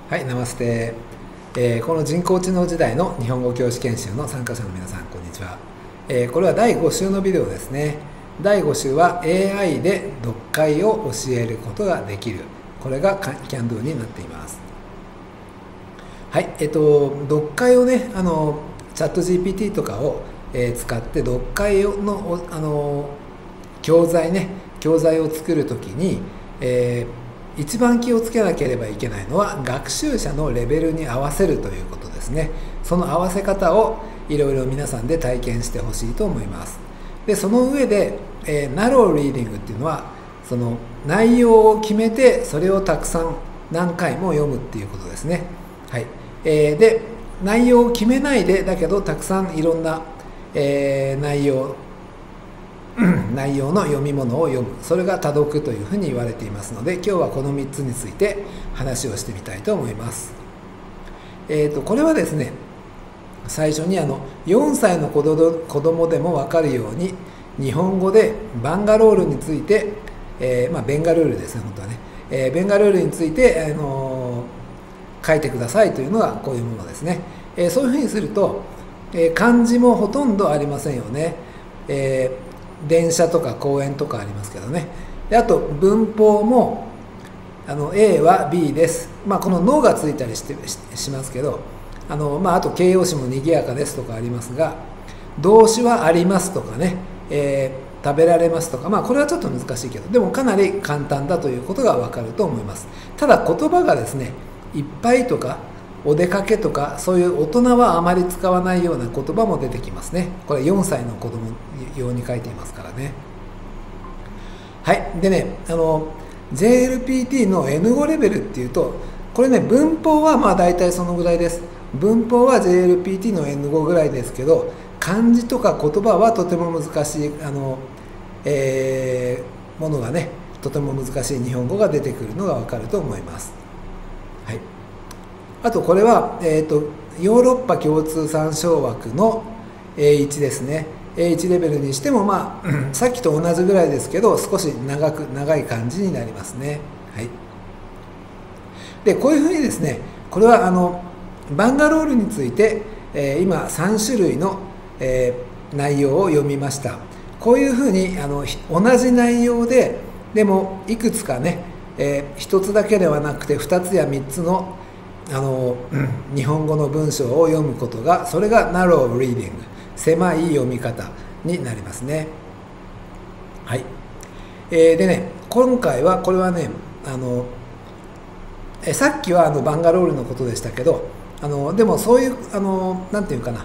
はい、ナマステ、この人工知能時代の日本語教師研修の参加者の皆さん、こんにちは。これは第5週のビデオですね。第5週は AI で読解を教えることができる。これが CanDo になっています。はい、読解をね、チャット GPT とかを、使って読解の教材を作るときに、一番気をつけなければいけないのは学習者のレベルに合わせるということですね。その合わせ方をいろいろ皆さんで体験してほしいと思います。でその上で、ナローリーディングっていうのはその内容を決めてそれをたくさん何回も読むっていうことですね。はい、で内容を決めないでだけどたくさんいろんな、内容の読み物を読む、それが多読というふうに言われていますので、今日はこの3つについて話をしてみたいと思います。これはですね、最初に4歳の子供でも分かるように日本語でバンガロールについて、ベンガルールですね、本当はね、ベンガルールについて、書いてくださいというのがこういうものですね。そういうふうにすると、漢字もほとんどありませんよね。電車とか公園とかありますけどね。であと文法もA は B です、こののがついたりしますけど、あと形容詞もにぎやかですとかありますが、動詞はありますとかね、食べられますとか、これはちょっと難しいけど、でもかなり簡単だということが分かると思います。ただ言葉がですね、いっぱいとかお出かけとか、そういう大人はあまり使わないような言葉も出てきますね。これ4歳の子供用に書いていますからね。はい、でね、JLPT の N5 レベルっていうと、これね、文法は大体そのぐらいです。文法は JLPT の N5 ぐらいですけど、漢字とか言葉はとても難しいものがね、とても難しい日本語が出てくるのが分かると思います。はい、あとこれは、ヨーロッパ共通参照枠の A1 ですね。A1 レベルにしても、さっきと同じぐらいですけど、少し長い感じになりますね。はい、でこういうふうにですね、これはバンガロールについて、今3種類の、内容を読みました。こういうふうに同じ内容でもいくつかね、1つだけではなくて2つや3つの日本語の文章を読むことが、それがナローリーディング、狭い読み方になりますね。はい、でね、今回はこれはね、さっきはバンガロールのことでしたけど、でもそういうなんていうかな、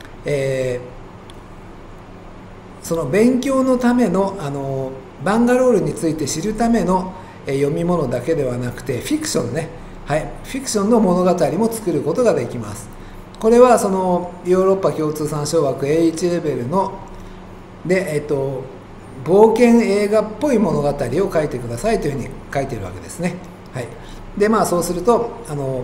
その勉強のためのバンガロールについて知るための読み物だけではなくて、フィクションね、はい、フィクションの物語も作ることができます。これはそのヨーロッパ共通参照枠 A1 レベルので、冒険映画っぽい物語を書いてくださいというふうに書いているわけですね。はい、でそうすると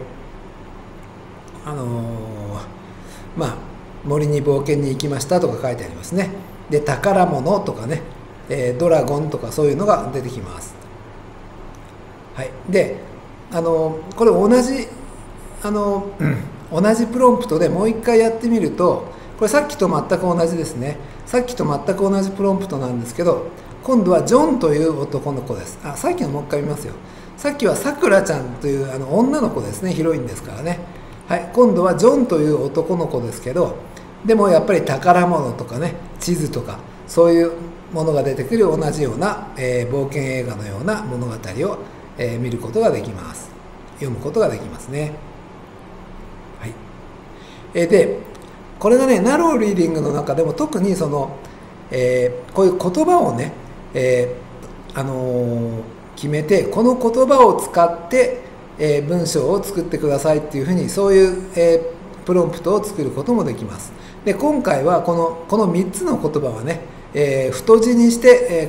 森に冒険に行きましたとか書いてありますね。で宝物とかね、ドラゴンとかそういうのが出てきます。はい、でこれ同じプロンプトでもう一回やってみると、これさっきと全く同じですね。さっきと全く同じプロンプトなんですけど、今度はジョンという男の子です。さっきのもう一回見ますよ。さっきはさくらちゃんという女の子ですね、ヒロインですからね。はい、今度はジョンという男の子ですけど、でもやっぱり宝物とかね、地図とかそういうものが出てくる同じような、冒険映画のような物語を、見ることができます。読むことができますね。はい、でこれがね、ナローリーディングの中でも特にその、こういう言葉をね、決めて、この言葉を使って、文章を作ってくださいっていうふうに、そういう、プロンプトを作ることもできます。で今回はこの3つの言葉はね、太字にして、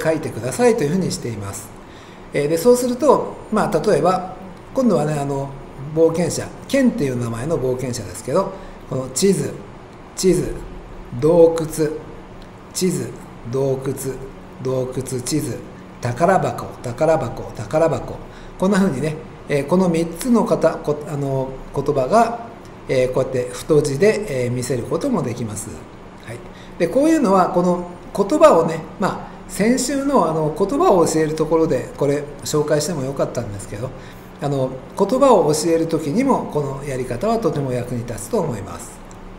書いてくださいというふうにしています。でそうすると、例えば今度はね、冒険者ケンっていう名前の冒険者ですけど、この地図洞窟地図洞窟地図宝箱こんなふうにね、 この3つの言葉が、こうやって太字で、見せることもできます。はい、でこういうのはこの言葉をね、先週の言葉を教えるところでこれ紹介してもよかったんですけど、言葉を教える時にもこのやり方はとても役に立つと思います。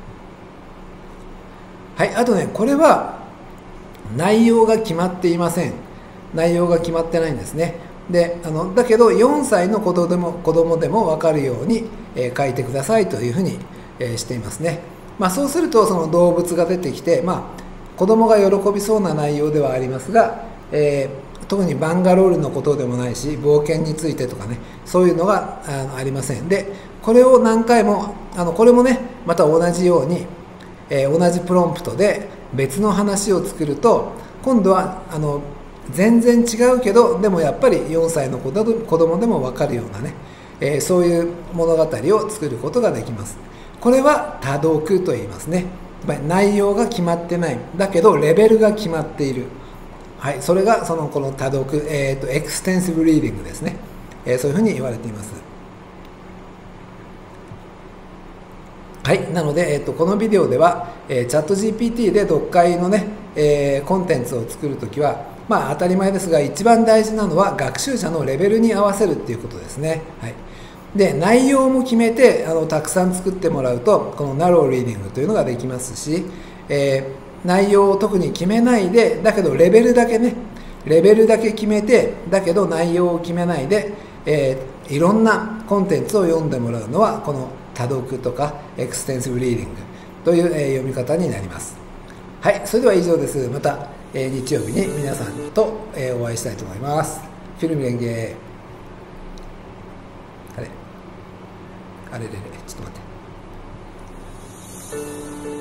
はい、あとね、これは内容が決まっていません。内容が決まってないんですね。でだけど4歳の子供でも分かるように、書いてくださいというふうに、していますね。そうするとその動物が出てきて、子供が喜びそうな内容ではありますが、特にバンガロールのことでもないし冒険についてとかね、そういうのがありません。でこれを何回もこれもねまた同じように、同じプロンプトで別の話を作ると今度は全然違うけどでもやっぱり4歳の子供でも分かるようなね、そういう物語を作ることができます。これは多読と言いますね。内容が決まってないだけどレベルが決まっている、はい、それがこの多読、エクステンシブリーディングですね、そういうふうに言われています。はい、なので、このビデオでは、チャット GPT で読解のね、コンテンツを作るときは当たり前ですが一番大事なのは学習者のレベルに合わせるっていうことですね。はい、で内容も決めてたくさん作ってもらうとこのナローリーディングというのができますし、内容を特に決めないでだけどレベルだけ決めてだけど内容を決めないで、いろんなコンテンツを読んでもらうのはこの多読とかエクステンシブリーディングという、読み方になります。はい、それでは以上です。また、日曜日に皆さんと、お会いしたいと思います。フィルムレンゲあれちょっと待って。